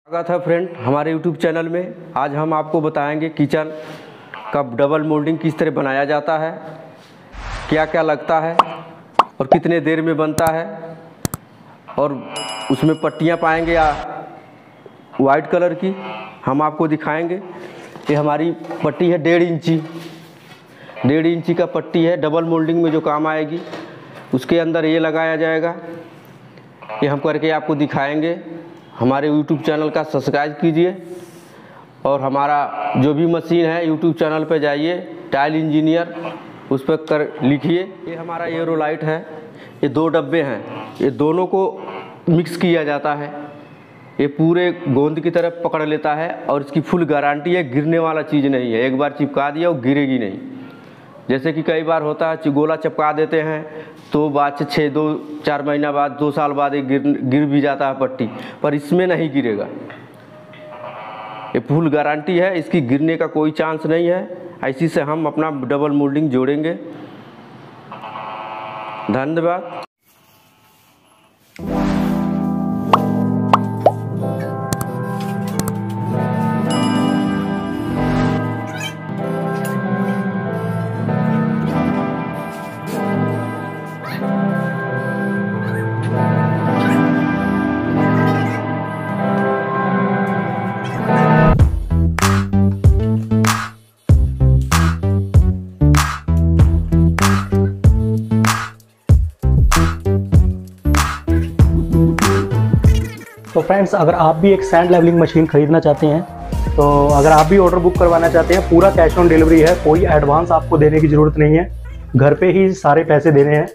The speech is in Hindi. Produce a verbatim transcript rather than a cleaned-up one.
स्वागत है फ्रेंड हमारे यूट्यूब चैनल में। आज हम आपको बताएंगे किचन का डबल मोल्डिंग किस तरह बनाया जाता है, क्या क्या लगता है और कितने देर में बनता है, और उसमें पट्टियाँ पाएंगे या वाइट कलर की हम आपको दिखाएंगे। ये हमारी पट्टी है डेढ़ इंची डेढ़ इंची का पट्टी है, डबल मोल्डिंग में जो काम आएगी। उसके अंदर ये लगाया जाएगा, ये हम करके आपको दिखाएंगे। हमारे यूट्यूब चैनल का सब्सक्राइब कीजिए और हमारा जो भी मशीन है यूट्यूब चैनल पर जाइए, टाइल इंजीनियर, उस पर कर लिखिए। ये हमारा एरोलाइट है, ये दो डब्बे हैं, ये दोनों को मिक्स किया जाता है। ये पूरे गोंद की तरफ पकड़ लेता है और इसकी फुल गारंटी है, गिरने वाला चीज़ नहीं है। एक बार चिपका दिया वो गिरेगी नहीं। जैसे कि कई बार होता है चिगोला चिपका देते हैं तो बाद से छः दो चार महीना बाद दो साल बाद एक गिर गिर भी जाता है पट्टी, पर इसमें नहीं गिरेगा। ये फुल गारंटी है, इसकी गिरने का कोई चांस नहीं है। ऐसी से हम अपना डबल मोल्डिंग जोड़ेंगे। धन्यवाद। तो फ्रेंड्स, अगर आप भी एक सैंड लेवलिंग मशीन खरीदना चाहते हैं, तो अगर आप भी ऑर्डर बुक करवाना चाहते हैं, पूरा कैश ऑन डिलीवरी है, कोई एडवांस आपको देने की ज़रूरत नहीं है, घर पे ही सारे पैसे देने हैं।